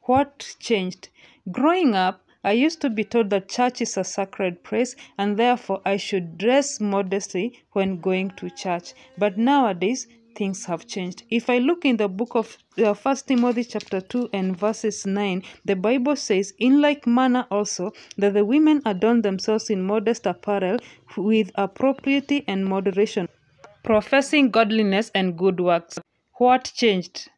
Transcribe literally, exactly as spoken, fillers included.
What changed? Growing up, I used to be told that church is a sacred place and therefore I should dress modestly when going to church. But nowadays, things have changed. If I look in the book of uh, First Timothy chapter two and verses nine, the Bible says, "In like manner also, that the women adorn themselves in modest apparel with appropriate and moderation, professing godliness and good works." What changed?